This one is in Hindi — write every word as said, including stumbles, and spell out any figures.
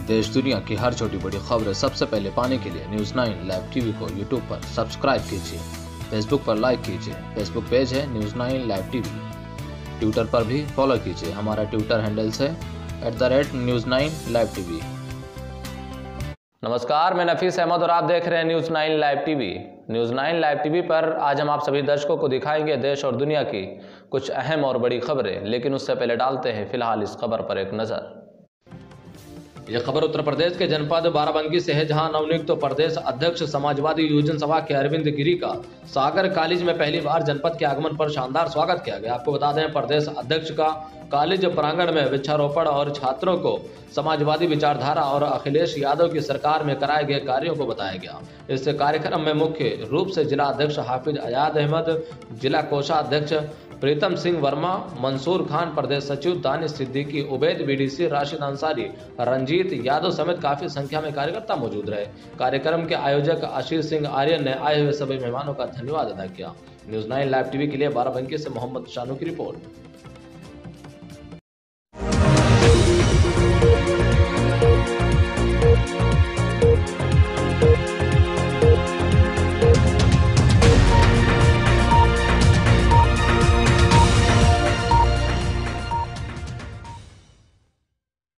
देश दुनिया की हर छोटी बड़ी खबरें सबसे पहले पाने के लिए न्यूज़ नाइन लाइव टीवी को यूट्यूब पर सब्सक्राइब कीजिए, फेसबुक पर लाइक कीजिए, फेसबुक पेज है news nine live TV, Twitter पर भी फॉलो कीजिए, हमारा ट्विटर हैंडल्स है at the rate news nine live TV. नमस्कार, मैं नफीस अहमद और आप देख रहे हैं news nine live TV. News nine live TV पर आज हम आप सभी दर्शकों को दिखाएंगे देश और दुनिया की कुछ अहम और बड़ी खबरें, लेकिन उससे पहले डालते हैं फिलहाल इस खबर पर एक नज़र। यह खबर उत्तर प्रदेश के जनपद बाराबंकी से है, जहां नवनियुक्त तो प्रदेश अध्यक्ष समाजवादी योजना सभा के अरविंद गिरी का सागर कॉलेज में पहली बार जनपद के आगमन पर शानदार स्वागत किया गया। आपको बता दें, प्रदेश अध्यक्ष का कॉलेज प्रांगण में वृक्षारोपण और छात्रों को समाजवादी विचारधारा और अखिलेश यादव की सरकार में कराए गए कार्यों को बताया गया। इस कार्यक्रम में मुख्य रूप से जिला अध्यक्ष हाफिज अयाद अहमद, जिला कोषाध्यक्ष प्रीतम सिंह वर्मा, मंसूर खान, प्रदेश सचिव दानिश सिद्दीकी, उबैद बीडीसी, राशिद अंसारी, रंजीत यादव समेत काफी संख्या में कार्यकर्ता मौजूद रहे। कार्यक्रम के आयोजक आशीष सिंह आर्यन ने आए हुए सभी मेहमानों का धन्यवाद अदा किया। न्यूज़ नाइन लाइव टीवी के लिए बाराबंकी से मोहम्मद शानू की रिपोर्ट।